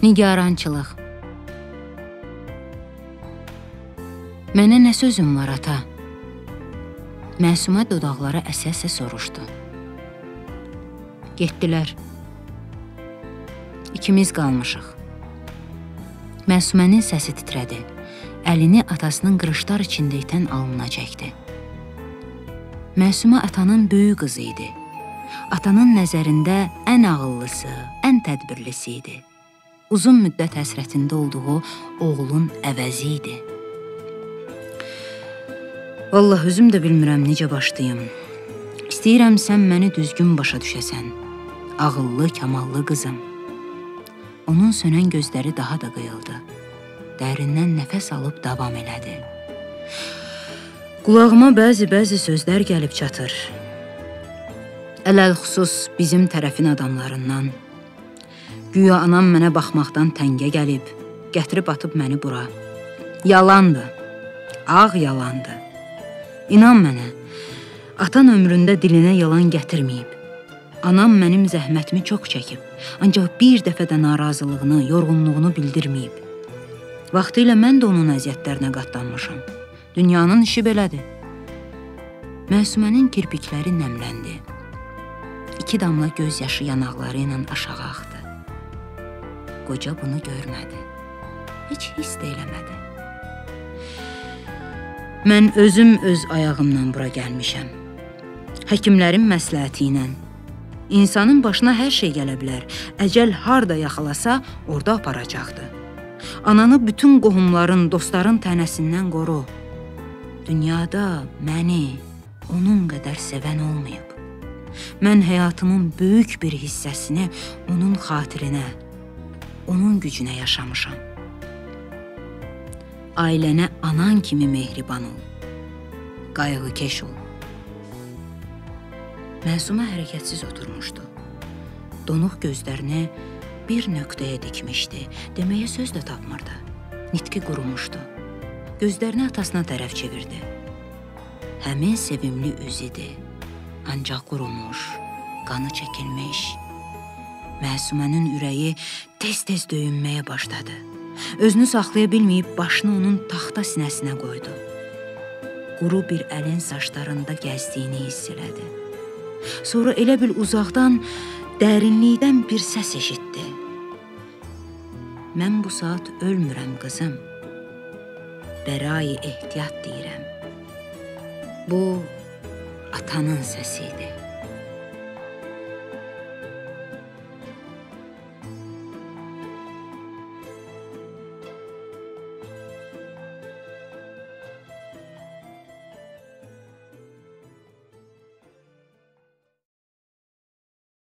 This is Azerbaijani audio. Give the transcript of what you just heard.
Nigarançılıq. Mənə nə sözün var, ata? Məsumə dodaqları əsə-əsə soruşdu. Getdilər. İkimiz qalmışıq. Məsumənin səsi titrədi. Əlini atasının qırışlar içində itən alnına çəkdi. Məsumə atanın böyük qızı idi. Atanın nəzərində ən ağıllısı, ən tədbirlisi idi. Uzun müddət həsrətində olduğu oğlun əvəzi idi. Vallahi özüm də bilmirəm necə başlayım. İstəyirəm sən məni düzgün başa düşəsən. Ağıllı, kamallı qızım. Onun sönən gözləri daha da qıyıldı. Dərindən nəfəs alıb davam elədi. Qulağıma bəzi sözlər gəlib çatır. Ələl-xüsus bizim tərəfin adamlarından. Güya anam mənə baxmaqdan təngə gəlib, gətirib atıb məni bura. Yalandı, ağ yalandı. İnan mənə, atan ömründə dilinə yalan gətirməyib. Anam mənim zəhmətimi çox çəkib, ancaq bir dəfə də narazılığını, yorğunluğunu bildirməyib. Vaxtilə mən də onun əziyyətlərinə qatlanmışam. Dünyanın işi belədir. Məsumənin kirpikləri nəmləndi. 2 damla göz yaşı yanaqları ilə aşağı axdı. Qoca bunu görmədi. Heç hiss də eləmədi. Mən özüm öz ayağımla bura gəlmişəm. Həkimlərin məsləhəti ilə. İnsanın başına hər şey gələ bilər. Əcəl harda yaxalasa, orada aparacaqdı. Ananı bütün qohumların, dostların tənəsindən qoru. Dünyada məni onun qədər sevən olmayıb. Mən həyatımın böyük bir hissəsini onun xatirinə, onun gücünə yaşamışam. Ailənə anan kimi mehriban ol. Qayğıkeş ol. Məsumə hərəkətsiz oturmuşdu. Donuq gözlərini bir nöqtəyə dikmişdi. Deməyə söz də tapmırdı. Nitqi qurumuşdu. Gözlərini atasına tərəf çevirdi. Həmin sevimli üz idi. Ancaq qurumuş, qanı çəkilmiş. Məsumənin ürəyi tez-tez döyünməyə başladı. Özünü saxlaya bilməyib başını onun taxta sinəsinə qoydu. Quru bir əlin saçlarında gəzdiyini hiss elədi. Sonra elə bil uzaqdan, dərinlikdən bir səs eşitdi. Mən bu saat ölmürəm qızım. Bərai ehtiyat deyirəm. Bu atanın səsi idi.